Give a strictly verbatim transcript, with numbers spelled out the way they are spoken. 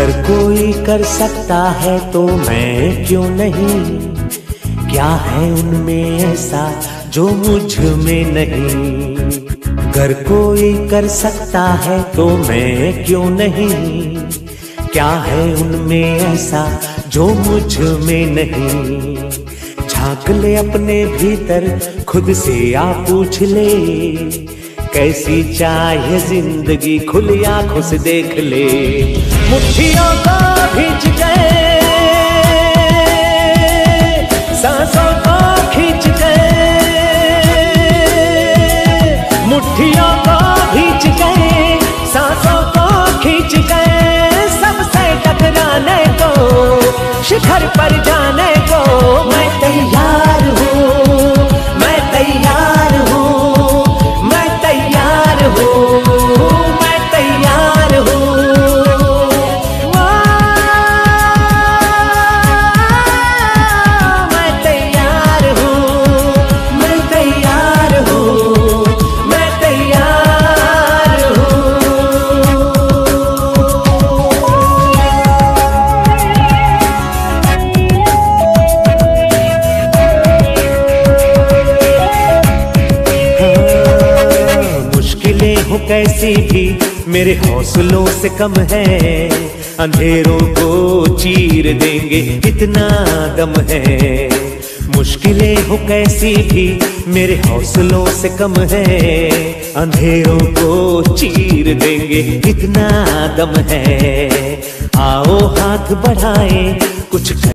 अगर कोई कर सकता है तो मैं क्यों नहीं, क्या है उनमें ऐसा जो मुझ में नहीं। अगर कोई कर सकता है तो मैं क्यों नहीं, क्या है उनमें ऐसा जो मुझ में नहीं। झांक ले अपने भीतर खुद से आ पूछ ले, कैसी चाहे जिंदगी खुली आंखों से देख ले। मुट्ठियों को भींच गए, सांसों को खींच गए, मुट्ठियों को भींच गए, सांसों को खींच गए। सबसे टकराने को, शिखर पर जाने को मैं तैयार हूँ, मैं तैयार हूँ, मैं तैयार हूँ, मैं तैयार हूँ। मैं तैयार हूँ, मैं तैयार हूँ, मैं तैयार हूँ। मुश्किलें हो कैसी भी मेरे हौसलों से कम है, अंधेरों को चीर देंगे इतना दम है। मुश्किलें हो कैसी भी मेरे हौसलों से कम है, अंधेरों को चीर देंगे इतना दम है। आओ हाथ बढ़ाएं कुछ